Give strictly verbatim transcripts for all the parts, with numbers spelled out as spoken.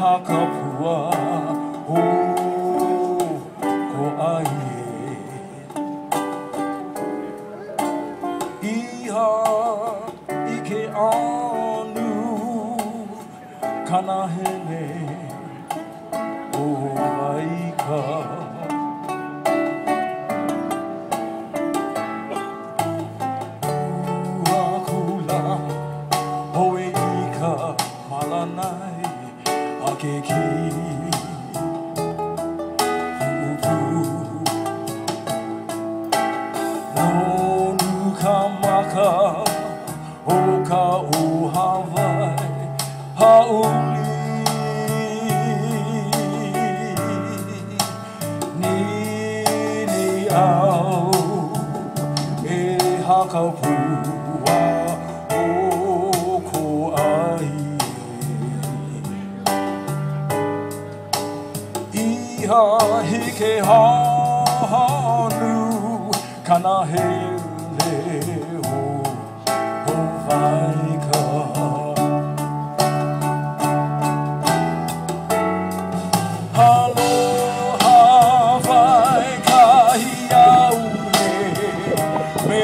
hakapua o ko ai iha ike anu kana hele o waika Keki upu no nukamaka oka o Hawaii hauli ni ni au e hakapua o ko ai iha hike hanu kana hele o o vaika aloha vaika hiaune me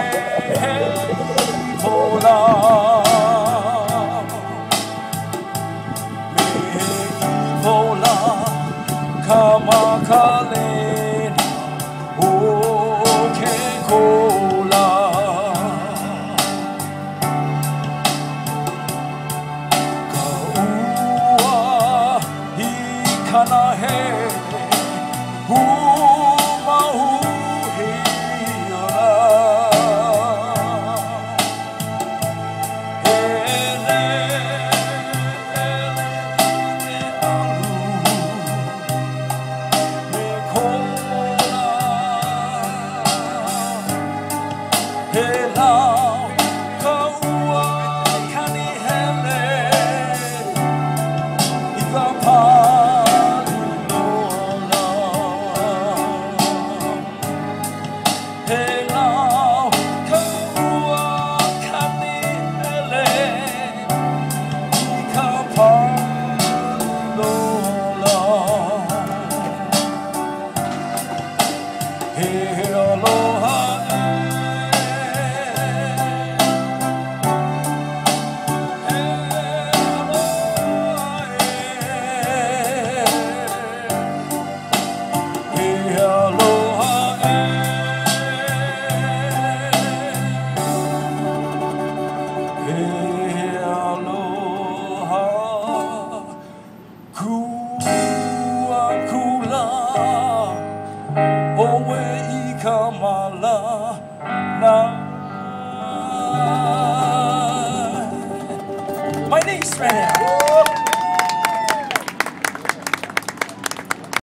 Hula me Hula Kamakalena o ke kola ka ua I kana he hu mahu he ora ele ele alu My niece, Reno.